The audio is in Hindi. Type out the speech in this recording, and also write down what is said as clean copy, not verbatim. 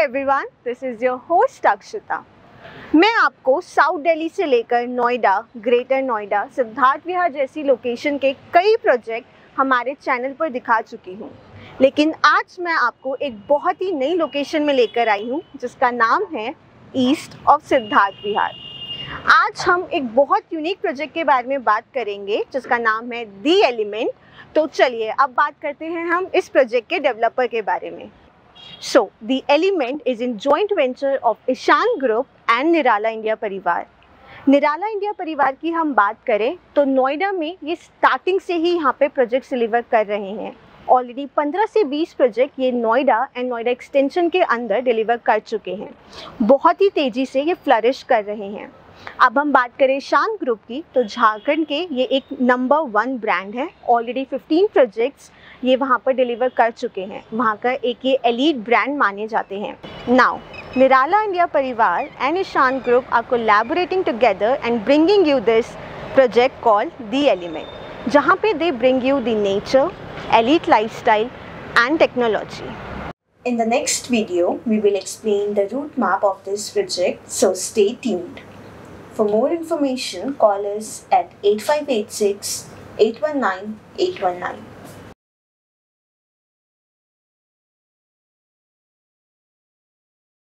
Everyone, this is your host Akshita. मैं आपको साउथ दिल्ली से लेकर नोएडा, ग्रेटर नोएडा, सिद्धार्थ विहार जैसी लोकेशन के कई प्रोजेक्ट हमारे चैनल पर दिखा चुकी हूँ। लेकिन आज मैं आपको एक बहुत ही नई लोकेशन में लेकर आई हूँ जिसका नाम है ईस्ट ऑफ सिद्धार्थ विहार। आज हम एक बहुत यूनिक प्रोजेक्ट के बारे में बात करेंगे जिसका नाम है दी एलिमेंट। तो चलिए अब बात करते हैं हम इस प्रोजेक्ट के डेवलपर के बारे में। So, the Element is in joint venture of Ishan group and Nirala India Parivar. Nirala India परिवार की हम बात करें तो नोएडा में ये स्टार्टिंग से ही यहाँ पे प्रोजेक्ट्स डिलीवर कर रहे हैं। ऑलरेडी 15 से 20 प्रोजेक्ट ये नोएडा एंड नोएडा एक्सटेंशन के अंदर डिलीवर कर चुके हैं। बहुत ही तेज़ी से ये फ्लरिश कर रहे हैं। अब हम बात करें ईशान ग्रुप की तो झारखंड के ये एक नंबर 1 ब्रांड है। ऑलरेडी 15 प्रोजेक्ट्स ये वहाँ पर डिलीवर कर चुके हैं। वहाँ का एक ये एलीट ब्रांड माने जाते हैं। Now Nirala India Parivar and Ishan group are collaborating together and bringing you this project called the element, जहाँ पे they bring you the nature, elite lifestyle and technology. In the next video, we will explain the route map of this project, so stay tuned. For more information, call us at 8586 819 819.